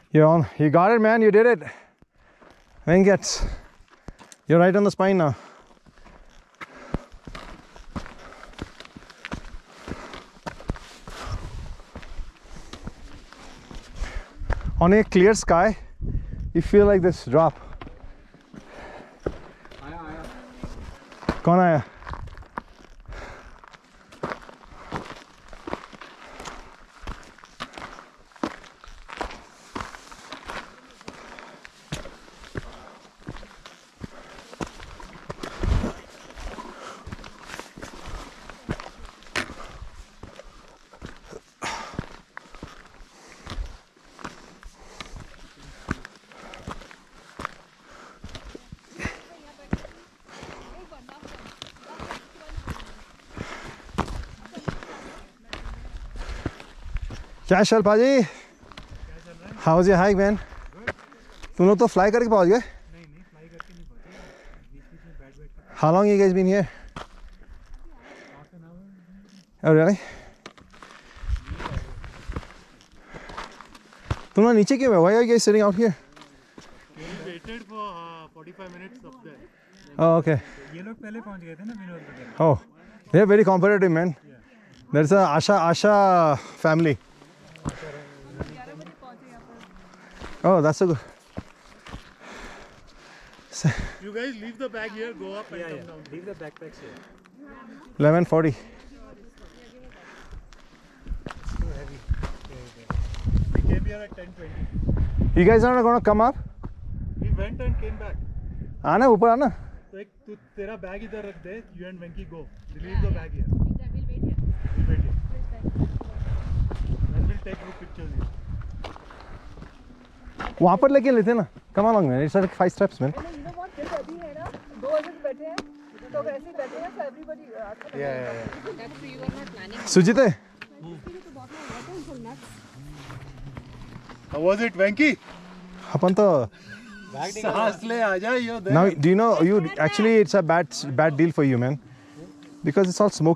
You're on. You got it, man. You did it. Venkats. You're right on the spine now. On a clear sky, you feel like this drop. कौन आया? क्या चल पाजी? How was your hike, man? तुम लोग तो fly करके पहुंच गए? नहीं fly करके नहीं पहुंचे, बीच में बैठ How long you guys been here? half an hour. Oh really? तुम लोग नीचे क्यों? Why are you guys sitting out here? We waited for 45 minutes up there. Oh okay. ये लोग पहले पहुंच गए थे ना विनोद वगैरह. Oh, they're very competitive, man. There's a Asha family. Oh, that's so good. You guys leave the bag here, go up and come down. Leave the backpacks here. 11:40. It's too heavy. We came here at 10:20. You guys are not gonna come up? We went and came back. आना ऊपर आना. तो एक तू तेरा bag इधर रख दे. You and Venki go. Leave the bag here. We'll wait here. And we'll take group pictures here. वहाँ पर लेके लेते ना. Come along, man. It's like 5 steps, man. You know what? This अभी है ना 2 आदमी बैठे हैं तो वैसे ही बैठे हैं so everybody Yeah. that's you are not planning. Sujit है? How was it, Venki? अपन तो सांस ले आजा. You're there. now do you know you actually it's a bad deal for you, man, because it's all smoky.